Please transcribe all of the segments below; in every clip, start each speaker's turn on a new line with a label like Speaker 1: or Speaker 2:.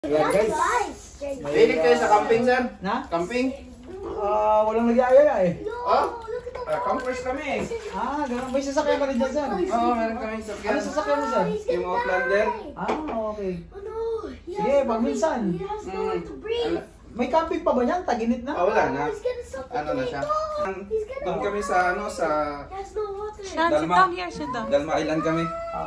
Speaker 1: Ayan guys.
Speaker 2: Pilit kayo sa camping, sir?
Speaker 1: Na?
Speaker 2: Camping?
Speaker 1: Walang nag-aaya eh.
Speaker 2: Oh? Campers kami.
Speaker 1: Ganun. May sasakyan ka rin dyan, sir?
Speaker 2: Oo, meron kami sasakyan.
Speaker 1: Ano sasakyan mo, sir?
Speaker 2: Yung Outlander.
Speaker 1: Okay. Sige, pag minsan. May camping pa ba yan? Taginit na?
Speaker 2: Wala na. Ano na siya? Doon kami sa
Speaker 3: Dalma.
Speaker 2: Dalma Island kami.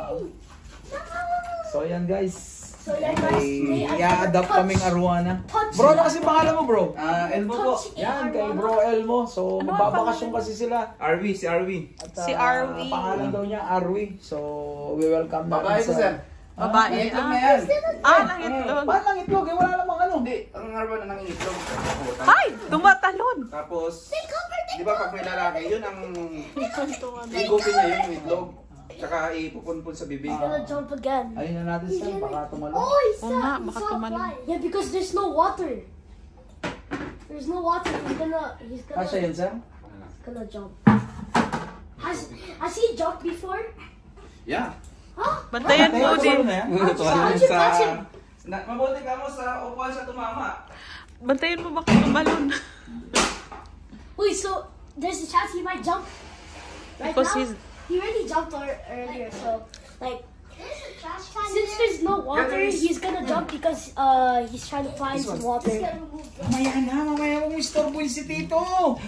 Speaker 1: So ayan guys. I-adapt kaming Arowana. Bro, ano kasi pangalan mo, bro?
Speaker 2: Elmo po.
Speaker 1: Yan, kay Bro Elmo. So, magbabakasyon kasi sila.
Speaker 2: RV, si RV.
Speaker 1: At,
Speaker 3: Si RV.
Speaker 1: Pangalan daw niya, Arwi. So, we welcome natin
Speaker 2: Babae po, sir.
Speaker 3: Babae.
Speaker 2: Itlog na yan.
Speaker 3: Nangitlog.
Speaker 1: Paano lang itlog? Wala namang ano.
Speaker 2: Hindi, ang harba na nangingitlog.
Speaker 3: Ay! Tumatalon!
Speaker 2: Tapos, di ba pag may lalaki, yun ang higupin niya yung itlog. Tsaka ipupunpun sa bibig.
Speaker 4: Gonna jump again.
Speaker 1: Ayun na natin sir, baka tumalon.
Speaker 4: Oh, he's
Speaker 3: Oo nga, baka tumalon.
Speaker 4: Yeah, because there's no water. There's no water. He's
Speaker 1: Kasya yun, sir?
Speaker 4: gonna jump. Has he jumped before?
Speaker 2: Yeah.
Speaker 4: Huh?
Speaker 3: Bantayan mo din.
Speaker 4: How'd you touch him?
Speaker 2: Mabuti ka mo sa upuan sa tumama.
Speaker 3: Bantayan mo baka tumalon.
Speaker 4: Wait, so there's a chance he might jump right
Speaker 3: Because
Speaker 4: now? He already jumped earlier, so like since there's no water, he's gonna jump because he's trying to find some water.
Speaker 1: Mamaya mo istorboin si Tito.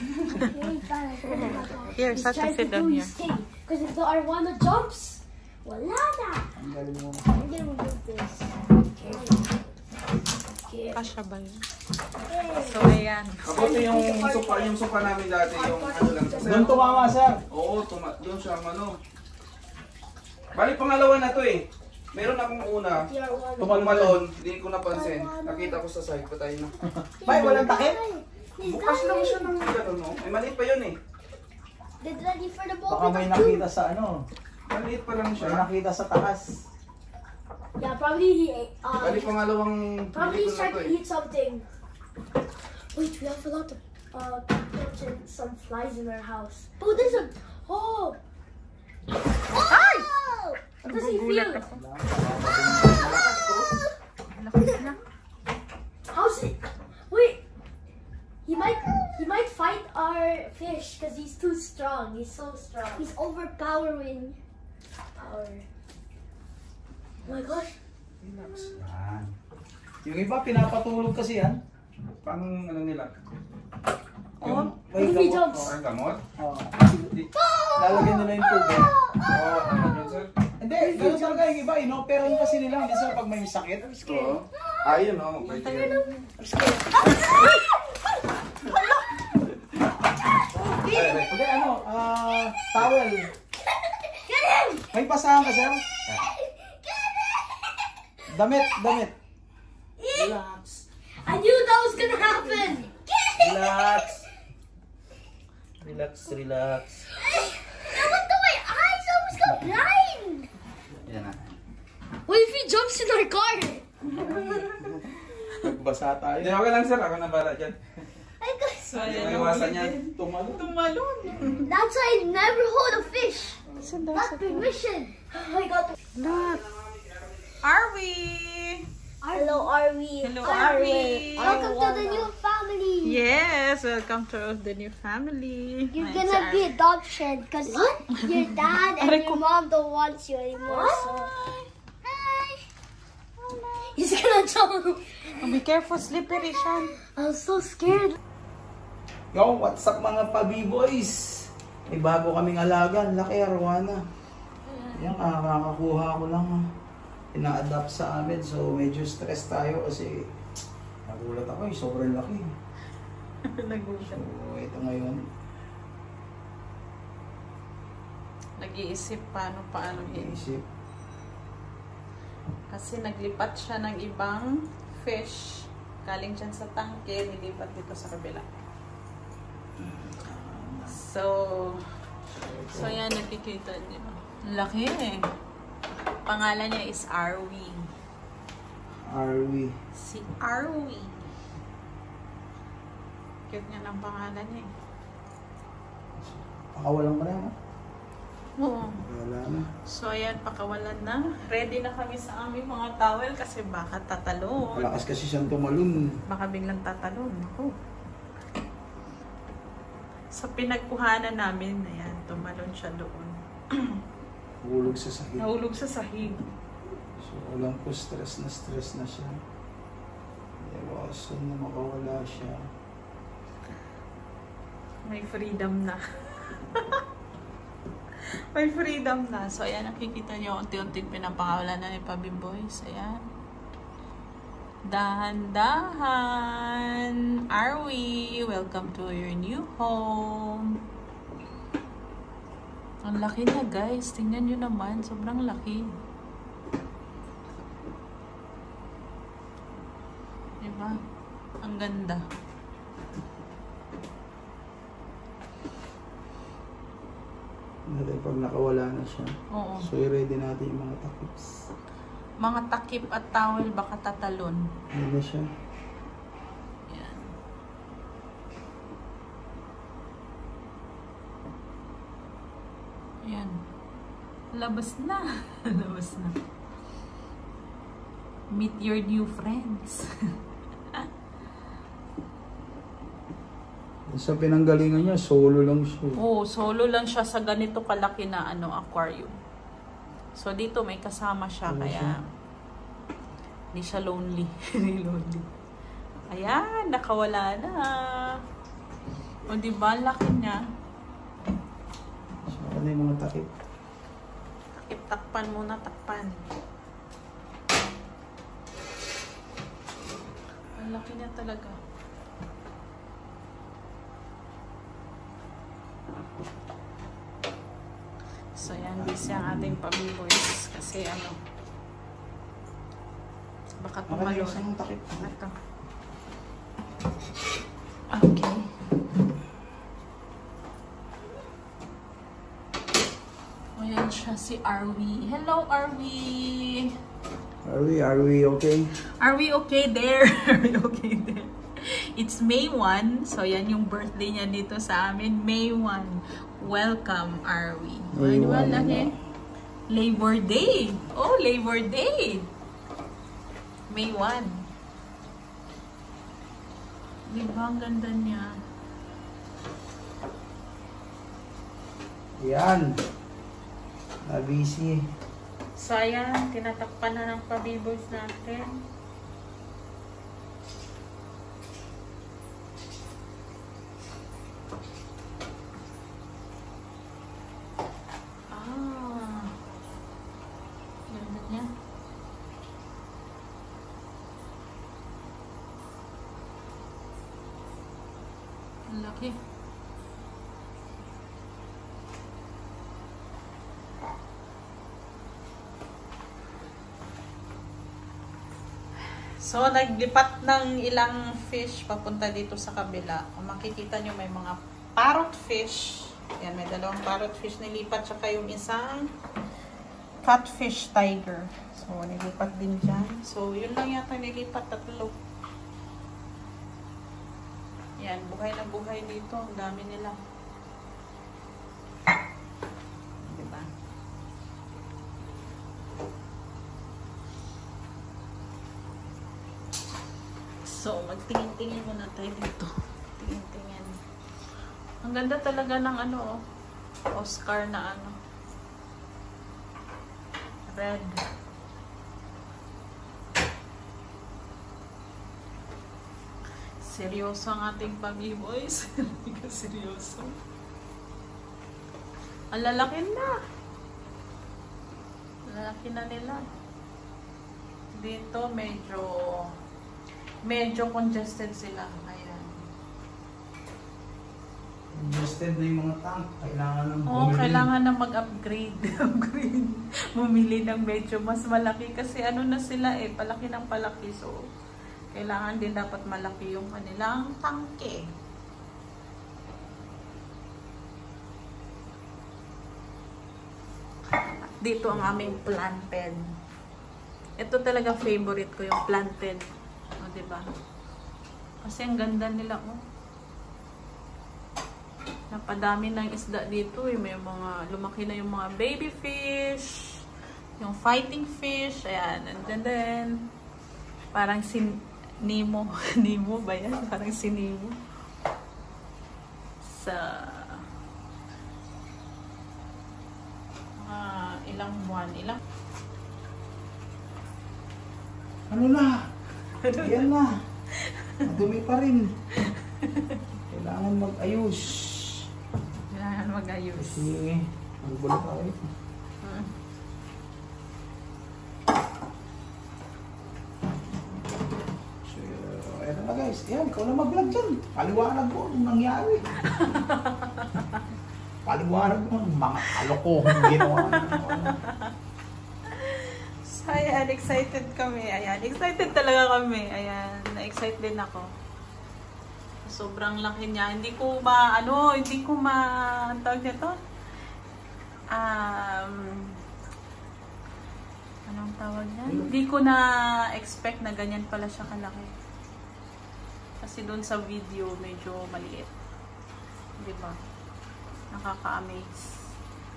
Speaker 3: Here,
Speaker 4: He's
Speaker 3: Sasha,
Speaker 4: trying to
Speaker 3: sit down
Speaker 4: do
Speaker 3: here.
Speaker 4: his thing. Because if the Arowana jumps, wala na.
Speaker 1: Ang galing mo.
Speaker 4: I'm gonna remove this. Okay.
Speaker 3: Kasha ba yun? So, ayan.
Speaker 2: Mabuti yung sopa namin dati, yung ano lang.
Speaker 1: Doon tumama, sir.
Speaker 2: Oo, doon siya ano. Balik pangalawa na to eh. Meron akong una,
Speaker 4: The Arowana.
Speaker 2: tumalon, hindi ko napansin. Nakita ko sa side, patay na.
Speaker 1: Bay, walang takip?
Speaker 2: Bukas lang siya ng gano'n, no? Ay, maliit pa yun eh.
Speaker 4: Get ready for the
Speaker 1: Baka
Speaker 4: boat.
Speaker 1: may nakita sa ano.
Speaker 2: Maliit pa lang
Speaker 1: May
Speaker 2: siya.
Speaker 1: nakita sa taas.
Speaker 4: Yeah, probably he
Speaker 2: Balik pangalawang
Speaker 4: probably
Speaker 2: hindi
Speaker 4: he's
Speaker 2: ko na
Speaker 4: trying
Speaker 2: to
Speaker 4: to
Speaker 2: eh.
Speaker 4: eat something. Wait, we have a lot of catching some flies in our house. Oh, there's a oh. Ay! What does he feel?
Speaker 3: Nagugulat ako.
Speaker 4: How's it? Wait. He might fight our fish because he's too strong. He's so strong. He's overpowering. Power. Oh my gosh.
Speaker 1: Yan. Yung iba, pinapatulog kasi yan.
Speaker 2: Paano ano nila?
Speaker 4: When he jumps.
Speaker 2: Ang gamot?
Speaker 1: Oh. Lalagyan nila yung tubig.
Speaker 2: Oo, ano yun, sir?
Speaker 1: Hindi, gano'n talaga yung iba. Inoperan kasi nila. Hindi sir, pag may sakit.
Speaker 2: Oo. Ayun, oh. Pwede yun.
Speaker 1: Hindi, ano, towel.
Speaker 4: Get him!
Speaker 1: May basahan ka, sir? Damit.
Speaker 2: Relax.
Speaker 4: I knew that was gonna happen.
Speaker 2: Relax. Relax.
Speaker 4: That looked at my eyes. I almost got blind.
Speaker 2: Yan na.
Speaker 4: What if he jumps in our car?
Speaker 1: Nagbasa tayo.
Speaker 2: Hindi, okay lang, sir. Ako na bala dyan.
Speaker 3: So,
Speaker 2: May
Speaker 3: ayan.
Speaker 2: iwasan yan.
Speaker 3: Tumalon.
Speaker 4: That's why I never hold a fish.
Speaker 3: Saan daw
Speaker 4: That's
Speaker 3: sa-
Speaker 4: permission. Oh my god.
Speaker 3: Look. Are we?
Speaker 4: Hello, Arwi.
Speaker 3: Hello, Arwi.
Speaker 4: Welcome to the new family.
Speaker 3: Yes, welcome to the new family.
Speaker 4: You're
Speaker 3: Ayan,
Speaker 4: gonna
Speaker 3: si
Speaker 4: be adoption because your dad and your mom don't want you anymore. So. Hi. He's gonna jump.
Speaker 3: Oh, be careful, slippery siya.
Speaker 4: I'm so scared.
Speaker 1: Yo, what's up mga pabi-boys? May bago kaming alaga. Laki, Arowana. Yan, kakakuha ko lang. Ina-adapt sa amin. So, medyo stress tayo kasi nagulat ako eh. Sobrang laki.
Speaker 3: Nagulat.
Speaker 1: So, ito ngayon.
Speaker 3: Nag-iisip paano
Speaker 1: Iisip.
Speaker 3: Kasi naglipat siya ng ibang fish. Galing dyan sa tangke, nilipat dito sa kabila. So yan, nakikita niyo. Laki eh. Pangalan niya is Arwi.
Speaker 1: Arwi.
Speaker 3: Si Arwi. Cute niya ng pangalan niya eh.
Speaker 1: Pakawalan mo na yan.
Speaker 3: Oo.
Speaker 1: Wala na.
Speaker 3: So, ayan, pakawalan na. Ready na kami sa aming mga towel kasi baka tatalon.
Speaker 1: Malakas kasi siyang tumalon.
Speaker 3: Baka biglang tatalon. Ako. Sa pinagkuhanan namin, ayan, tumalon siya doon.
Speaker 1: Hulog sa sahig.
Speaker 3: Nahulog sa sahig.
Speaker 1: So, alam ko stress na siya. Iwasan na makawala siya.
Speaker 3: May freedom na. May freedom na. So, ayan, nakikita nyo, unti-unting pinapakawalan na ni Pabi Boys. Ayan. Dahan-dahan. Arwi, welcome to your new home. Ang laki na, guys. Tingnan nyo naman. Sobrang laki. Diba? Ang ganda.
Speaker 1: Dahil pag nakawala na siya.
Speaker 3: Oo.
Speaker 1: So, i-ready natin yung mga takip.
Speaker 3: Mga takip at towel baka tatalon.
Speaker 1: Ano na siya?
Speaker 3: Yan. Yan. Labas na. Labas na. Meet your new friends.
Speaker 1: Sa pinanggalingan niya, solo lang siya.
Speaker 3: Oh, solo lang siya sa ganito kalaki na aquarium. So dito may kasama siya
Speaker 1: Ano
Speaker 3: kaya
Speaker 1: siya?
Speaker 3: hindi siya lonely. Hindi lonely. Ayan, nakawala na. O diba, laki niya.
Speaker 1: So, ano yung mga takip?
Speaker 3: Takip, takpan muna, takpan. Ang laki niya talaga. So yan, busy ang ating Pabi Boys kasi baka
Speaker 1: Ano yung
Speaker 3: tumalon.
Speaker 1: isang takip?
Speaker 3: Ito. Okay. Ayan siya si Arwi. Hello, Arwi!
Speaker 1: Are we okay?
Speaker 3: Are we okay there? Are we okay there? It's May 1. So, yan yung birthday niya dito sa amin. May 1. Welcome, Arwi.
Speaker 1: May
Speaker 3: Diba,
Speaker 1: 1
Speaker 3: laki?
Speaker 1: na.
Speaker 3: Labor Day. Oh, Labor Day. May 1. Diba, ang ganda niya.
Speaker 1: Yan. Na-busy.
Speaker 3: So, ayan, tinatakpan na ng Pabi Boys natin. Ganda niya. Ang laki. So, naglipat ng ilang fish papunta dito sa kabila. Kung makikita nyo, may mga parrot fish. Yan, may dalawang parrot fish nilipat. Tsaka yung isang catfish tiger. So, nilipat din dyan. So, yun lang yata nilipat. Tatlo. Yan, buhay na buhay dito. Ang dami nila. Diba? So, magtingin-tingin muna tayo dito. Tingin-tingin. Ang ganda talaga ng Oscar na red. Seryoso ang ating Pabi Boys. Seryoso. Ang lalaki na. Lalaki na nila. Dito medyo congested sila. Ayan.
Speaker 1: Congested na yung mga tank. Kailangan ng
Speaker 3: Oo, kailangan na mag-upgrade. Bumili ng medyo mas malaki kasi na sila palaki ng palaki. So, kailangan din dapat malaki yung kanilang tangke. Dito ang aming planted. Ito talaga favorite ko, yung planted. O, diba? Kasi ang ganda nila, oh. Napadami ng isda dito eh. May mga, lumaki na yung mga baby fish, yung fighting fish, ayan. And then parang si Nemo. Nemo ba yan? Parang si Nemo. Sa ilang buwan,
Speaker 1: Ano na? Yan na. Madumi pa rin. Kailangan mag-ayos.
Speaker 3: Kailangan mag-ayos.
Speaker 1: Kasi magbulok ako ito. So, ayan na guys. Ayan, ikaw na mag-vlog dyan. Paliwanag mo kung nangyari. Paliwanag mo mga kalokohong ginawa.
Speaker 3: So, ayan, excited kami. Ayan, excited talaga kami. Ayan, na-excite din ako. Sobrang laki niya. Hindi ko tawag nito? Anong tawag niya? Hindi ko na-expect na ganyan pala siya kalaki. Kasi doon sa video, medyo maliit. Di ba? Nakaka-amaze.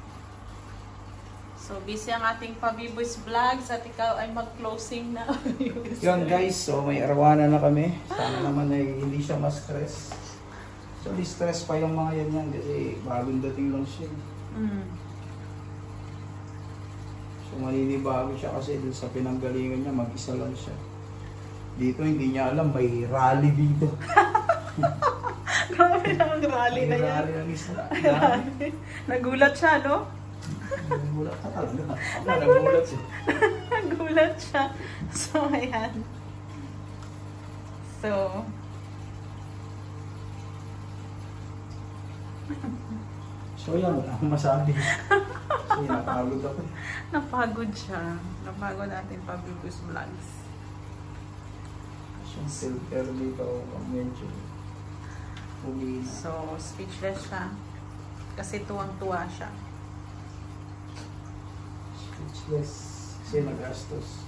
Speaker 3: So, busy ang ating Pabiboys Vlogs at ikaw ay mag-closing na.
Speaker 1: Yun guys, so may arawana na kami. Sana naman ay hindi siya ma-stress. So, di-stress pa yung mga yan kasi bagong dating lang siya. So, maninibago siya kasi dun sa pinanggalingan niya, mag-isa lang siya. Dito, hindi niya alam, may rally dito.
Speaker 3: Grabe na ang rally na yan.
Speaker 1: May rally ng isla.
Speaker 3: Nagulat siya, no?
Speaker 1: Nagulat ka talaga. Nagulat siya.
Speaker 3: Nagulat siya. So, ayan.
Speaker 1: So, yan. Wala akong masabi. Kasi napagod ako.
Speaker 3: Napagod siya. Napagod natin Pabiboys Vlogs.
Speaker 1: Yung filter dito, medyo umina.
Speaker 3: So, speechless siya. Kasi tuwang-tuwa siya.
Speaker 1: Speechless. Kasi nagastos.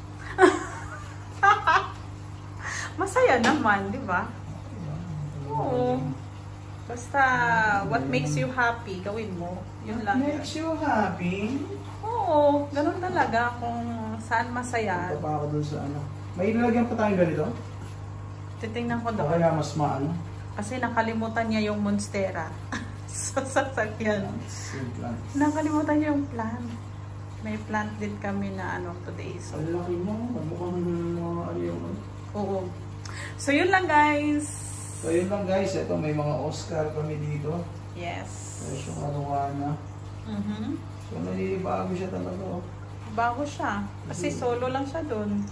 Speaker 3: Masaya naman, di ba? Oo. Basta, what makes you happy, gawin mo. Yun lang.
Speaker 1: Makes you happy?
Speaker 3: Oo, ganun talaga. Kung saan masaya.
Speaker 1: Ito pa ako dun sa ano. May ilalagyan pa tayong ganito?
Speaker 3: Titingnan ko
Speaker 1: O
Speaker 3: doon.
Speaker 1: kaya mas maano?
Speaker 3: Kasi nakalimutan niya yung monstera. Sa sasakyan.
Speaker 1: Plants.
Speaker 3: Nakalimutan niya yung plant. May plant din kami na today. So,
Speaker 1: Ang laki mo. Mukhang ano yung...
Speaker 3: oo. So, yun lang guys.
Speaker 1: So yun lang guys. Ito may mga Oscar kami dito.
Speaker 3: Yes.
Speaker 1: Tapos yung arawana. So naninibago siya talaga. Oh.
Speaker 3: Bago siya. Kasi solo lang siya doon.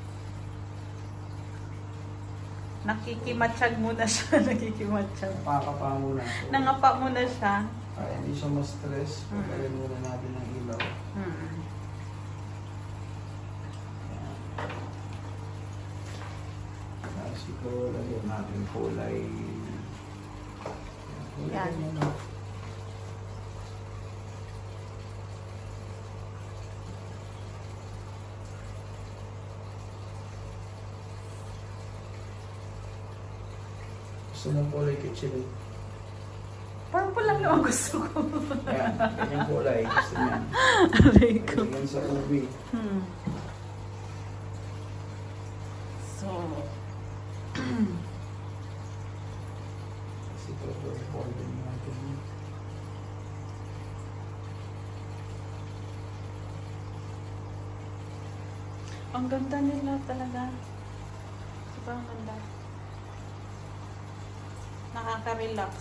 Speaker 3: Nakikimatsyag muna siya. Nakikimatsyag.
Speaker 1: Pakapa muna. So,
Speaker 3: Nangapa muna siya.
Speaker 1: kaya hindi siya ma-stress. Pagkain muna natin ng ilaw. Siguro lagyan natin kulay.
Speaker 3: Yan.
Speaker 1: Gusto mong kulay kitchen.
Speaker 3: Purple lang naman gusto ko.
Speaker 1: Ayan, ganyang kulay. Gusto niya.
Speaker 3: Aray ko.
Speaker 1: Lagyan sa ubi.
Speaker 3: So,
Speaker 1: Kasi ito, purple din natin.
Speaker 3: ang ganda nila talaga. Sobrang ganda. Nakaka-relax.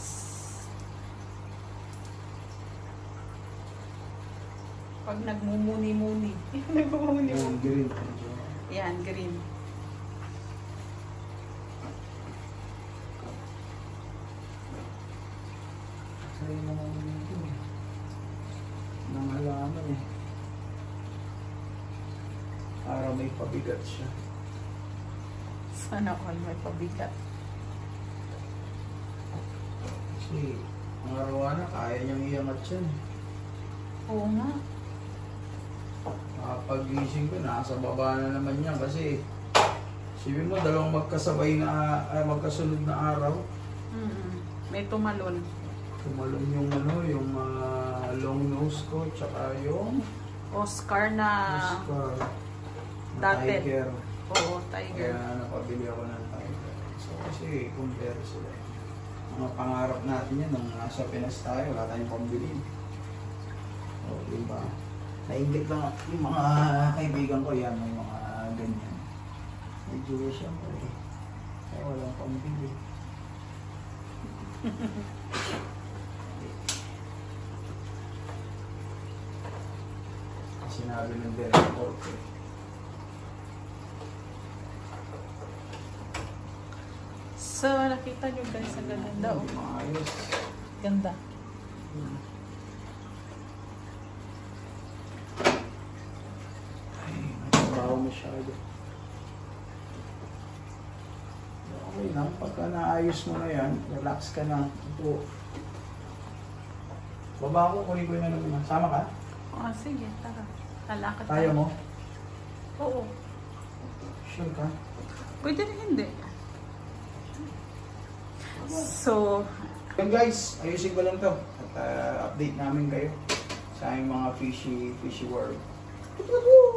Speaker 3: Pag nagmumuni-muni. Nagmumuni-muni.
Speaker 1: Yung green.
Speaker 3: Yan, green.
Speaker 1: Sa'yo naman dito. Nang halaman eh. Para may pabigat siya.
Speaker 3: Sana all may pabigat.
Speaker 1: Kasi, ang arawana, kaya niyang iangat yan.
Speaker 3: Oo nga.
Speaker 1: Pag-gising ko, nasa baba na naman yan kasi sabi mo, dalawang magkasabay na, magkasunod na araw.
Speaker 3: May tumalon.
Speaker 1: Tumalon yung ano, yung long nose ko, tsaka yung
Speaker 3: Oscar na
Speaker 1: Oscar na
Speaker 3: dati.
Speaker 1: tiger.
Speaker 3: Oo, tiger.
Speaker 1: Kaya napabili ako ng tiger. So kasi compare sila. Mga pangarap natin yan nung nasa Pinas tayo, wala tayong pambili. O, diba? Nainggit lang yung mga kaibigan ko yan, yung mga ganyan. Medyo siyempre, kaya walang pambili. Sinabi ng director ko.
Speaker 3: So, nakita nyo guys, ang ganda. Oh.
Speaker 1: Maayos.
Speaker 3: Ganda.
Speaker 1: Ay, nagtrabaho masyado. Okay lang, pagka naayos mo na yan, relax ka na. Ito. Baba ko, kunin ko yung ano mo. Sama ka?
Speaker 3: Oh, sige, tara. Lalakad
Speaker 1: Tayo mo?
Speaker 3: Oo.
Speaker 1: Sure ka?
Speaker 3: Pwede rin hindi. So,
Speaker 1: Yan guys, ayusin ko lang to. At update namin kayo sa aming mga fishy world.